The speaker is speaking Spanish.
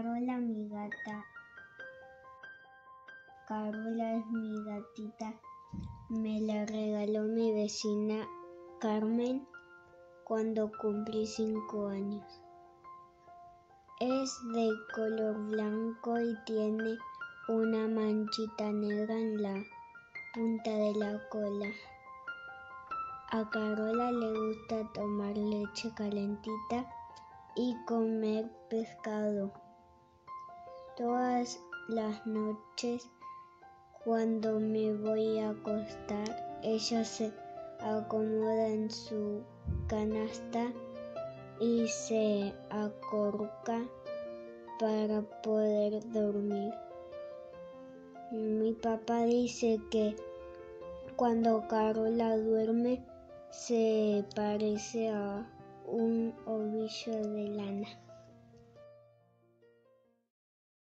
Carola, mi gata. Carola es mi gatita. Me la regaló mi vecina Carmen cuando cumplí 5 años. Es de color blanco y tiene una manchita negra en la punta de la cola. A Carola le gusta tomar leche calentita y comer pescado. Todas las noches cuando me voy a acostar, ella se acomoda en su canasta y se acurruca para poder dormir. Mi papá dice que cuando Carola duerme se parece a un ovillo de lana.